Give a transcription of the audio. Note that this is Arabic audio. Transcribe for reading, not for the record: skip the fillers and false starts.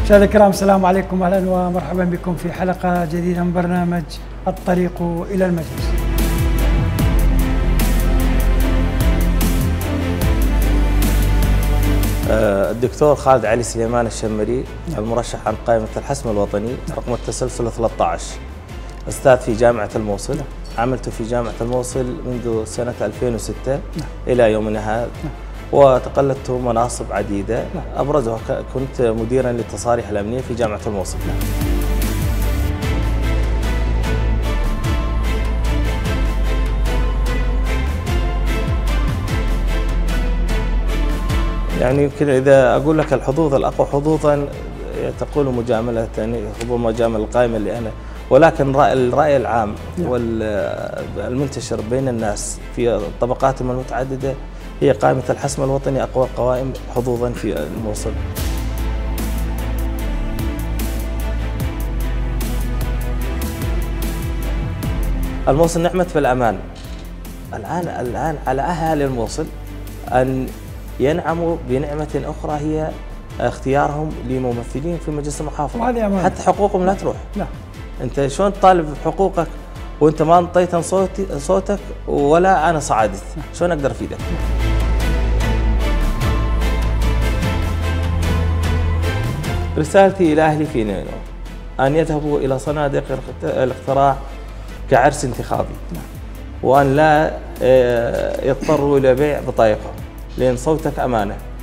مشاهدينا الكرام السلام عليكم، اهلا ومرحبا بكم في حلقه جديده من برنامج الطريق الى المجلس. الدكتور خالد علي سليمان الشمري، المرشح عن قائمة الحسم الوطني رقم التسلسل 13، أستاذ في جامعة الموصل. عملت في جامعة الموصل منذ سنة 2006 إلى يومنا هذا، وتقلدت مناصب عديدة، أبرزها كنت مديرا للتصاريح الأمنية في جامعة الموصل. يعني يمكن إذا أقول لك الحظوظ الأقوى حظوظا تقول مجاملة، يعني ربما مجامل القائمة اللي أنا، ولكن الرأي العام والمنتشر بين الناس في طبقاتهم المتعددة هي قائمة الحسم الوطني أقوى القوائم حظوظا في الموصل. الموصل نعمة في الأمان. الآن على أهالي الموصل أن ينعموا بنعمة أخرى، هي اختيارهم لممثلين في مجلس المحافظة، حتى حقوقهم لا تروح. لا، أنت شلون تطالب بحقوقك وأنت ما انطيت صوتك ولا أنا صعدت؟ شلون أقدر أفيدك؟ رسالتي إلى أهلي في نينوى أن يذهبوا إلى صناديق الاقتراع كعرس انتخابي، وأن لا يضطروا إلى بيع بطايقهم، لأن صوتك أمانة.